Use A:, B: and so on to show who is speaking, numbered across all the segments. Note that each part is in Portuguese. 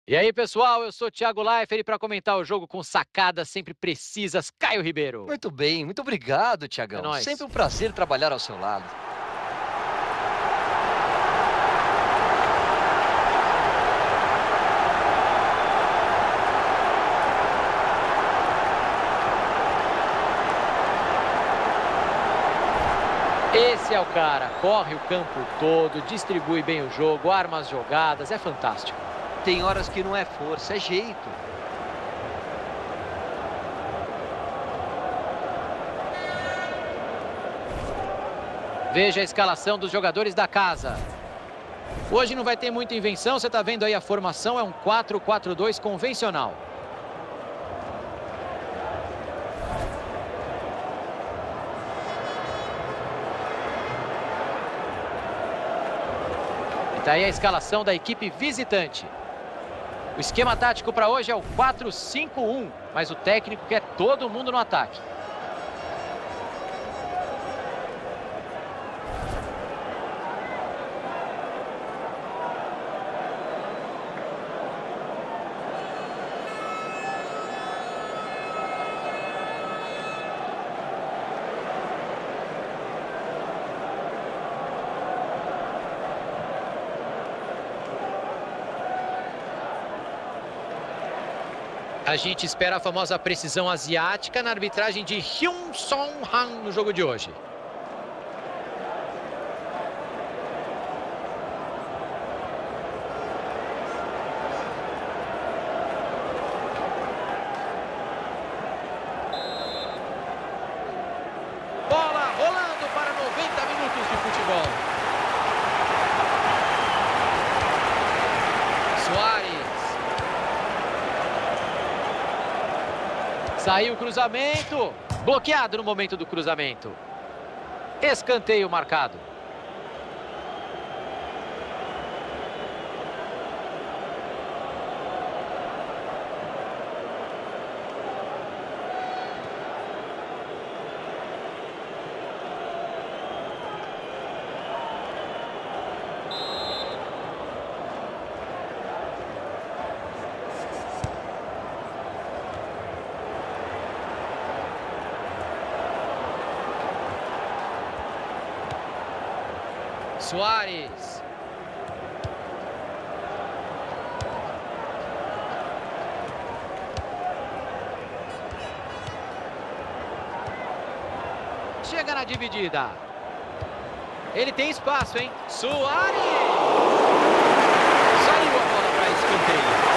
A: E aí, pessoal, eu sou Thiago Leifert para comentar o jogo com sacadas sempre precisas, Caio Ribeiro.
B: Muito bem, muito obrigado,
A: É
B: Tiagão.
A: nóis.
B: Sempre um prazer trabalhar ao seu lado.
A: Esse é o cara, corre o campo todo, distribui bem o jogo, arma as jogadas, é fantástico.
B: Tem horas que não é força, é jeito.
A: Veja a escalação dos jogadores da casa. Hoje não vai ter muita invenção, você está vendo aí a formação, é um 4-4-2 convencional. Está aí a escalação da equipe visitante. O esquema tático para hoje é o 4-5-1, mas o técnico quer todo mundo no ataque. A gente espera a famosa precisão asiática na arbitragem de Hyun Song Han no jogo de hoje. Bola rolando para 90 minutos de futebol. Suárez. Saiu o cruzamento. Bloqueado no momento do cruzamento. Escanteio marcado. Suárez. Chega na dividida. Ele tem espaço, hein? Suárez! Saiu a bola para escanteio.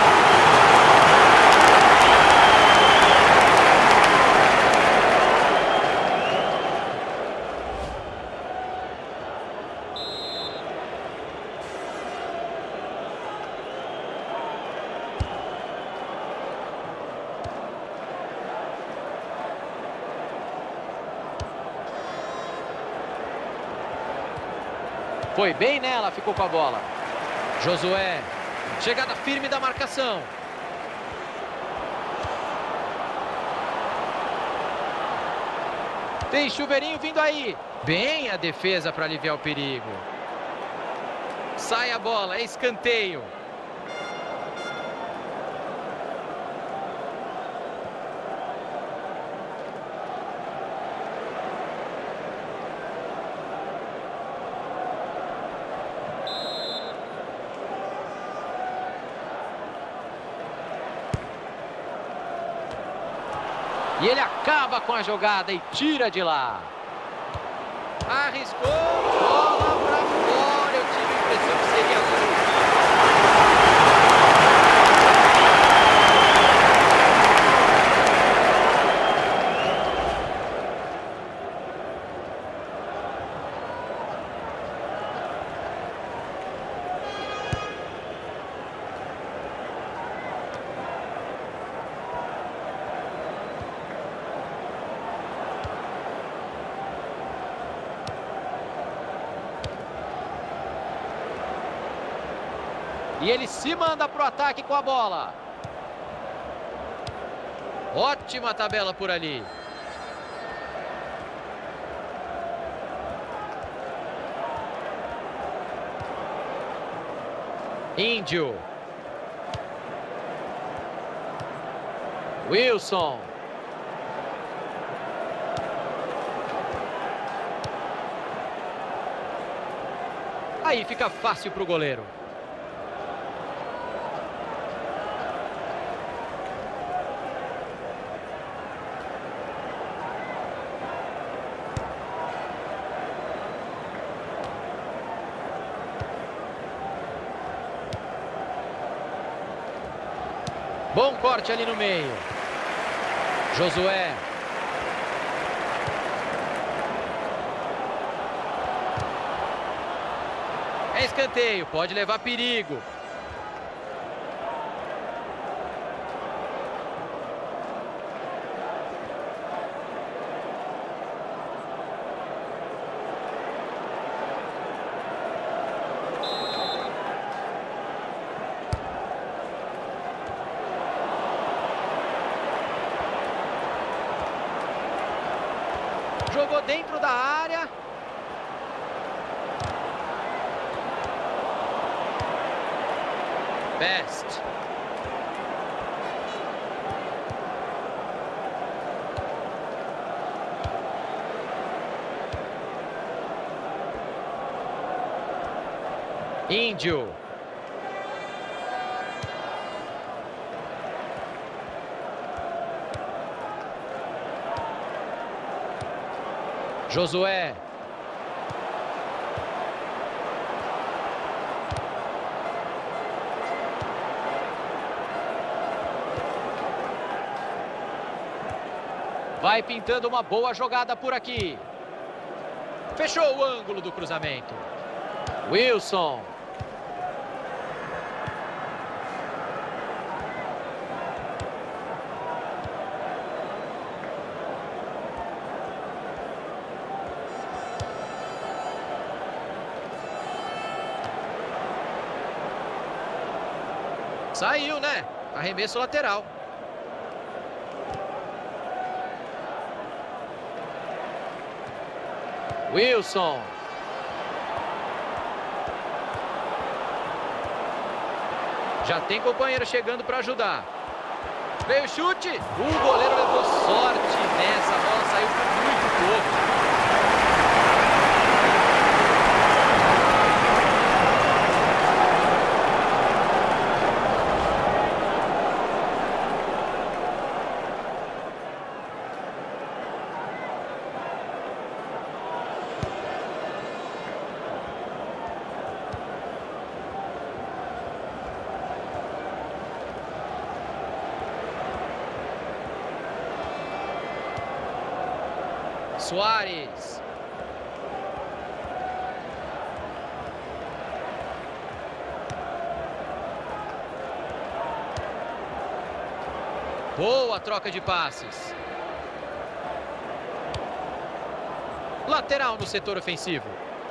A: Foi bem nela, ficou com a bola. Josué. Chegada firme da marcação. Tem chuveirinho vindo aí. Bem a defesa para aliviar o perigo. Sai a bola, é escanteio. E ele acaba com a jogada e tira de lá. Arriscou, bola pra fora. Eu tive a impressão que seria gol. E ele se manda para o ataque com a bola. Ótima tabela por ali. Índio. Wilson. Aí fica fácil para o goleiro. Bom corte ali no meio. Josué. É escanteio, pode levar perigo. Jogou dentro da área. Best. Índio. Josué. Vai pintando uma boa jogada por aqui. Fechou o ângulo do cruzamento. Wilson. Saiu, né? Arremesso lateral. Wilson. Já tem companheiro chegando para ajudar. Veio o chute. O goleiro levou sorte nessa. A bola saiu por muito pouco. Soares. Boa troca de passes. Lateral no setor ofensivo.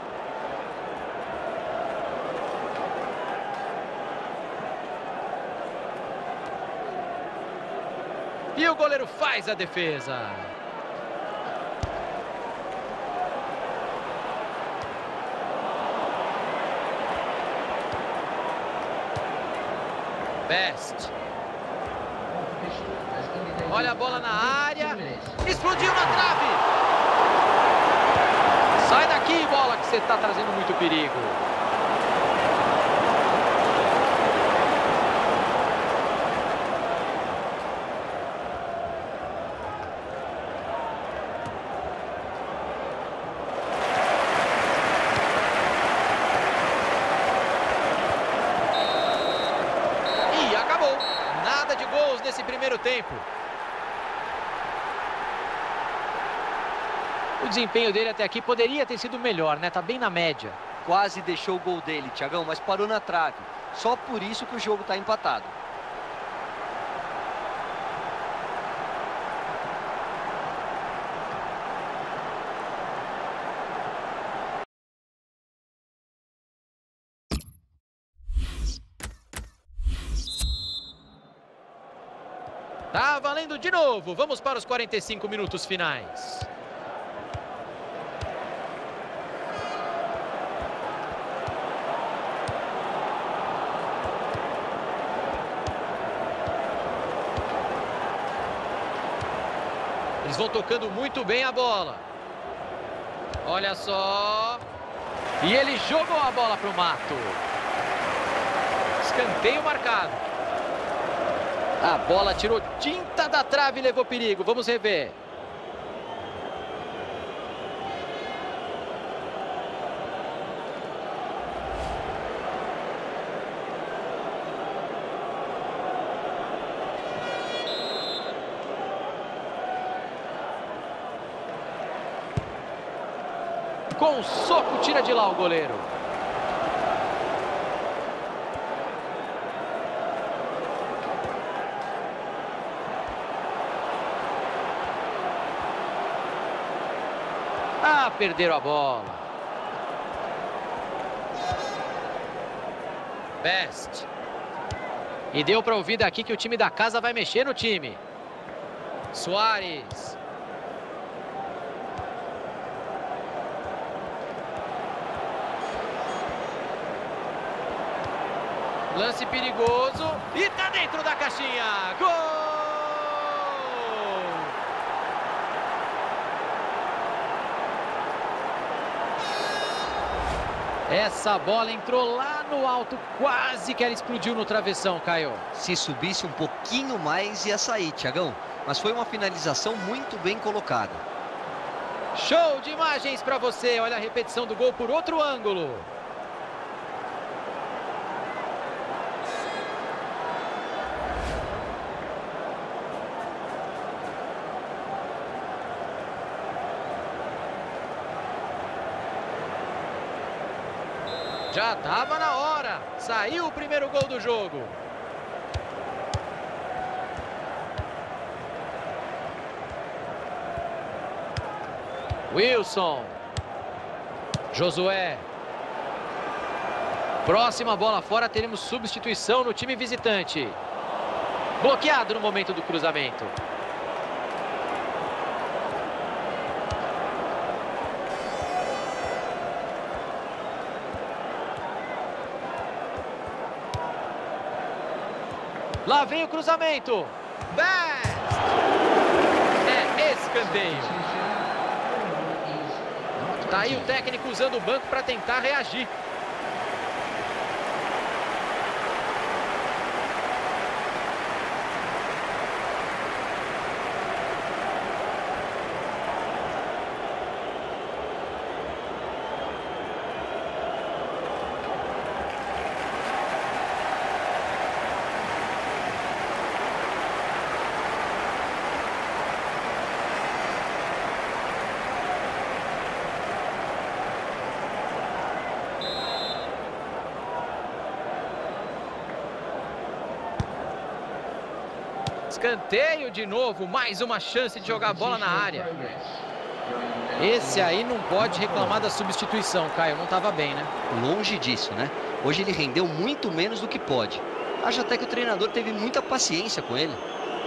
A: E o goleiro faz a defesa. Best. Olha a bola na área. Explodiu na trave. Sai daqui, bola, que você está trazendo muito perigo. Nesse primeiro tempo. O desempenho dele até aqui poderia ter sido melhor, né? Tá bem na média.
B: Quase deixou o gol dele, Thiagão, mas parou na trave. Só por isso que o jogo tá empatado.
A: Tá valendo de novo. Vamos para os 45 minutos finais. Eles vão tocando muito bem a bola. Olha só. E ele jogou a bola para o mato. Escanteio marcado. A bola tirou tinta da trave e levou perigo. Vamos rever. Com um soco, tira de lá o goleiro. Ah, perderam a bola. Best. E deu para ouvir daqui que o time da casa vai mexer no time. Suárez. Lance perigoso e tá dentro da caixinha. Gol! Essa bola entrou lá no alto, quase que ela explodiu no travessão, Caio.
B: Se subisse um pouquinho mais ia sair, Thiagão. Mas foi uma finalização muito bem colocada.
A: Show de imagens para você. Olha a repetição do gol por outro ângulo. Já estava na hora. Saiu o primeiro gol do jogo. Wilson. Josué. Próxima bola fora, teremos substituição no time visitante. Bloqueado no momento do cruzamento. Lá vem o cruzamento. Best! É escanteio. Tá aí o técnico usando o banco para tentar reagir. Escanteio de novo, mais uma chance de jogar a bola na área. Esse aí não pode reclamar da substituição, Caio, não estava bem, né?
B: Longe disso, né? Hoje ele rendeu muito menos do que pode. Acho até que o treinador teve muita paciência com ele.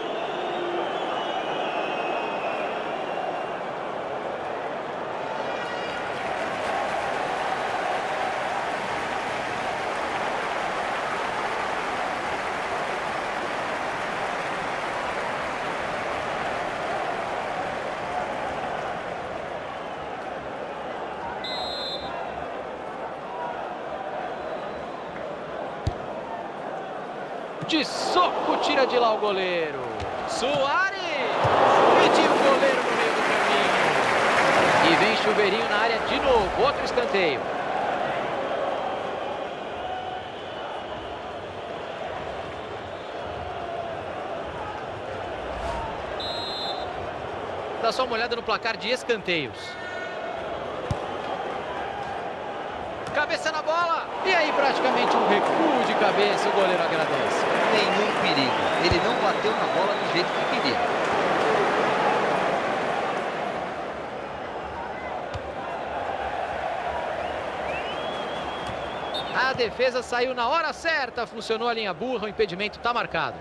A: De soco, tira de lá o goleiro. Suárez! Pediu o goleiro no meio do caminho. E vem chuveirinho na área de novo. Outro escanteio. Dá só uma olhada no placar de escanteios. Cabeça na bola. E aí praticamente um recuo de cabeça. O goleiro agradece.
B: Nenhum perigo. Ele não bateu na bola do jeito que queria.
A: A defesa saiu na hora certa. Funcionou a linha burra. O impedimento está marcado.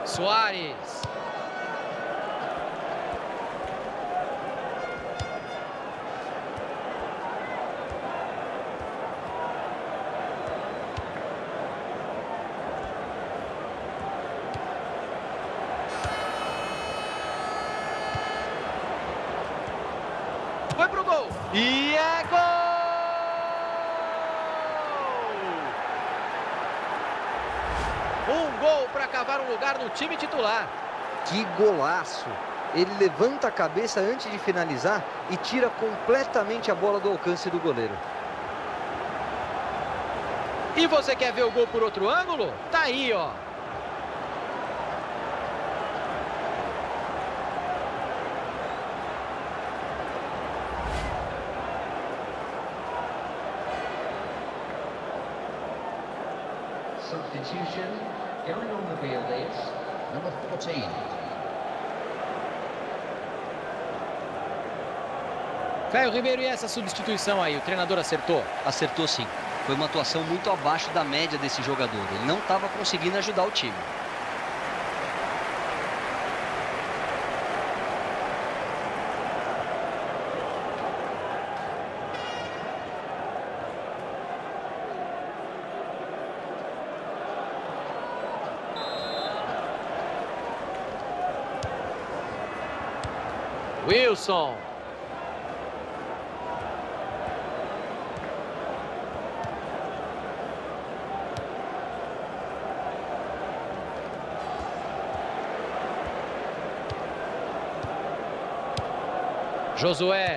A: Suárez. Foi pro gol. E é gol! Um gol para cavar um lugar no time titular.
B: Que golaço! Ele levanta a cabeça antes de finalizar e tira completamente a bola do alcance do goleiro.
A: E você quer ver o gol por outro ângulo? Tá aí, ó.
C: Substitution, going on the field is number 14.
A: Caio Ribeiro, e essa substituição aí? O treinador acertou?
B: Acertou sim. Foi uma atuação muito abaixo da média desse jogador. Ele não estava conseguindo ajudar o time.
A: Wilson. Josué.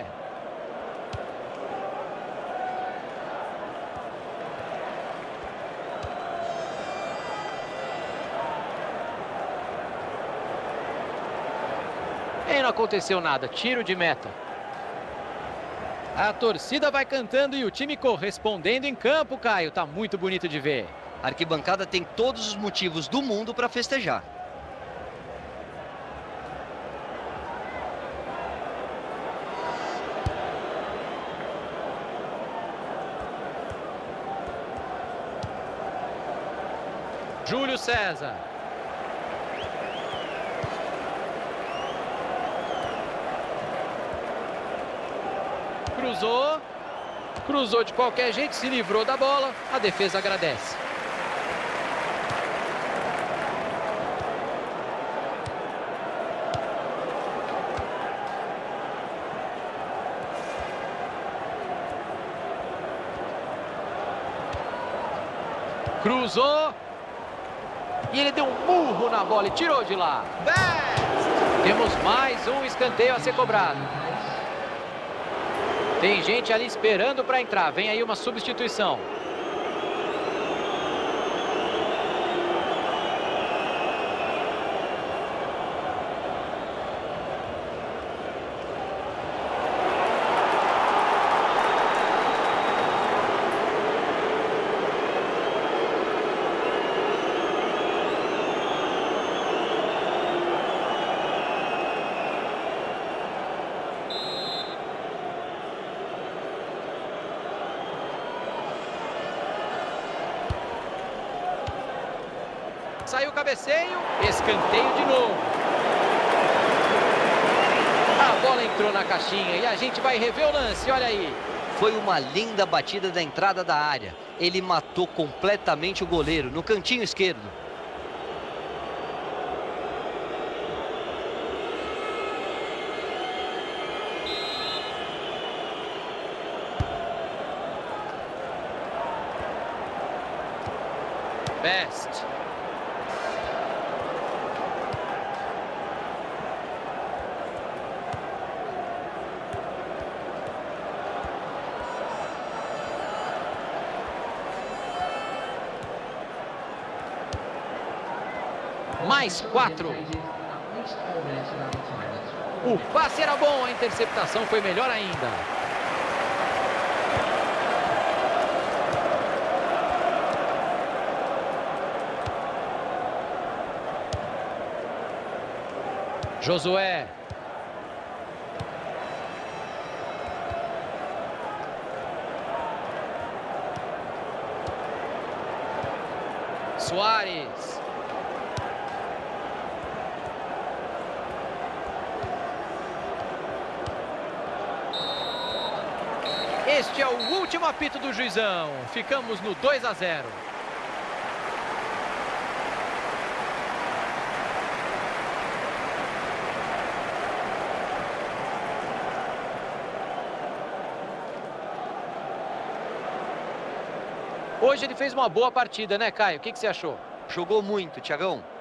A: E não aconteceu nada, tiro de meta. A torcida vai cantando e o time correspondendo em campo, Caio. Tá muito bonito de ver.
B: A arquibancada tem todos os motivos do mundo para festejar.
A: Júlio César. Cruzou. Cruzou de qualquer jeito, se livrou da bola. A defesa agradece. Cruzou. E ele deu um murro na bola e tirou de lá. Temos mais um escanteio a ser cobrado. Tem gente ali esperando para entrar. Vem aí uma substituição. Saiu o cabeceio, escanteio de novo. A bola entrou na caixinha e a gente vai rever o lance, olha aí.
B: Foi uma linda batida da entrada da área. Ele matou completamente o goleiro no cantinho esquerdo.
A: Best. Mais 4. O passe era bom, a interceptação foi melhor ainda. Josué. Suárez. Este é o último apito do juizão. Ficamos no 2-0. Hoje ele fez uma boa partida, né, Caio? O que você achou?
B: Jogou muito, Thiagão.